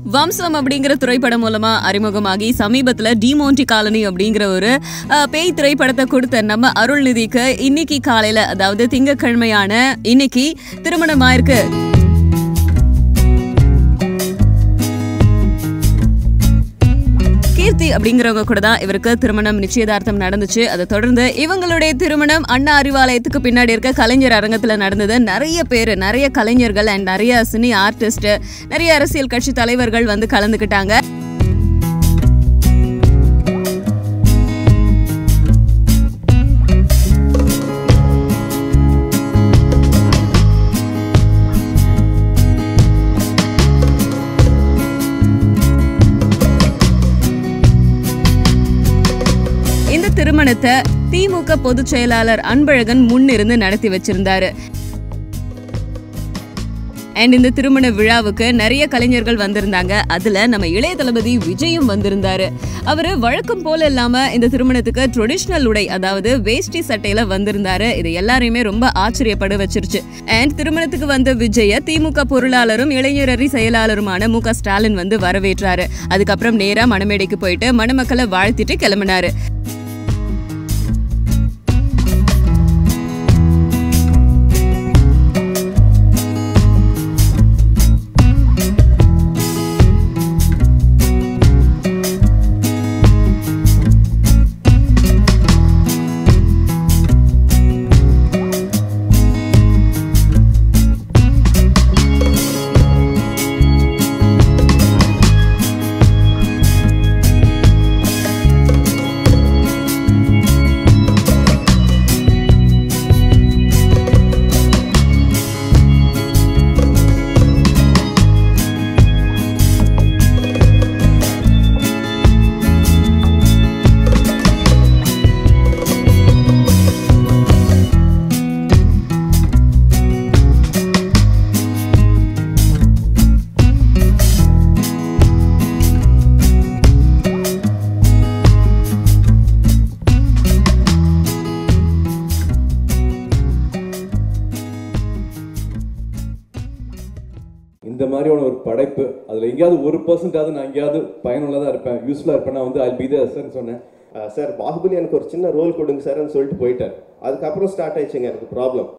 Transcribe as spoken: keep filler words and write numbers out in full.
வம்சம் அப்படிங்கிற திரைப்படம் மூலமா அறிமுகமாகி சமீபத்துல டிமோன்டி காலனி அப்படிங்கிற ஒரு பேய் திரைப்படத்தை கொடுத்த நம்ம அருள்நிதிக்கு இன்னைக்கு காலையில, அதாவது திங்கட்கிழமையான இன்னைக்கு திருமணம் ஆயிருக்கு. கீர்த்தி அப்படிங்கிறவங்க கூட தான் இவருக்கு திருமணம் நிச்சயதார்த்தம் நடந்துச்சு. அதை தொடர்ந்து இவங்களுடைய திருமணம் அண்ணா அறிவாலயத்துக்கு பின்னாடி இருக்க கலைஞர் அரங்கத்துல நடந்தது. நிறைய பேர், நிறைய கலைஞர்கள் அண்ட் நிறைய சினி ஆர்டிஸ்ட், நிறைய அரசியல் கட்சி தலைவர்கள் வந்து கலந்துக்கிட்டாங்க. இந்த திருமணத்தை திமுக பொதுச் செயலாளர் அன்பழகன் முன்னிருந்து நடத்தி வச்சிருந்தாரு. அண்ட் இந்த திருமண விழாவுக்கு நிறைய கலைஞர்கள் வந்திருந்தாங்க. அதுல நம்ம இளைய தளபதி விஜயும் வந்திருந்தாரு. அவரு வழக்கம் போல இல்லாம இந்த திருமணத்துக்கு ட்ரெடிஷனல் உடை, அதாவது வேஷ்டி சட்டையில வந்திருந்தாரு. இது எல்லாரையுமே ரொம்ப ஆச்சரியப்பட வச்சிருச்சு. அண்ட் திருமணத்துக்கு வந்த விஜய திமுக பொருளாளரும் இளைஞர் அணி செயலாளருமான மு க ஸ்டாலின் வந்து வரவேற்றாரு. அதுக்கப்புறம் நேரா மணமேடைக்கு போயிட்டு மணமக்களை வாழ்த்திட்டு கிளம்பினாரு. இந்த மாதிரியான ஒரு படைப்பு, அதில் எங்கேயாவது ஒரு பர்சன்டாவது நான் எங்கேயாவது பயனுள்ளதாக இருப்பேன், யூஸ்ஃபுல்லாக இருப்பேன், வந்து ஐ பி தேர் சார்னு சொன்னேன். சார் பாகுபலி எனக்கு ஒரு சின்ன ரோல் கொடுங்க சார்ன்னு சொல்லிட்டு போயிட்டார். அதுக்கப்புறம் ஸ்டார்ட் ஆயிடுச்சுங்க எனக்கு ப்ராப்ளம்.